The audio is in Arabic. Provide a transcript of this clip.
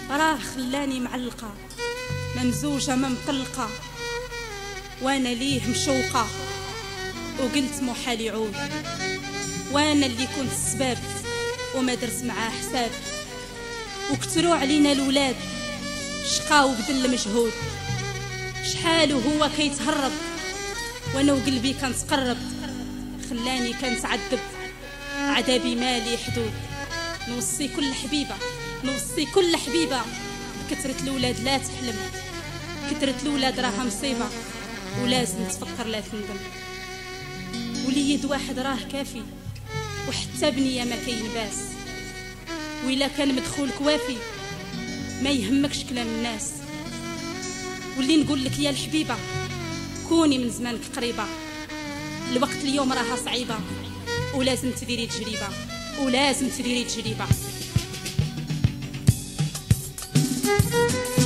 راه خلاني معلقة ممزوجة ما مطلقة، وانا ليه مشوقة وقلت محال يعود، وانا اللي كنت السباب وما درت معاه حساب، وكتروا علينا الولاد شقاو بدل مجهود، شحال وهو كيتهرب وانا وقلبي كنتقرب، خلاني كنتعذب عذابي مالي حدود. نوصي كل حبيبة نوصي كل حبيبة بكثرة الولاد لا تحلم، كثرة الولاد راها مصيبة ولازم تفكر لا تندم، وليد واحد راه كافي وحتى بنية ما كينباس، وإلا كان مدخولك وافي ما يهمكش كلام الناس. واللي نقول لك يا الحبيبة كوني من زمانك قريبة، الوقت اليوم راها صعيبة ولازم تديري تجربة ولازم تديري تجربة.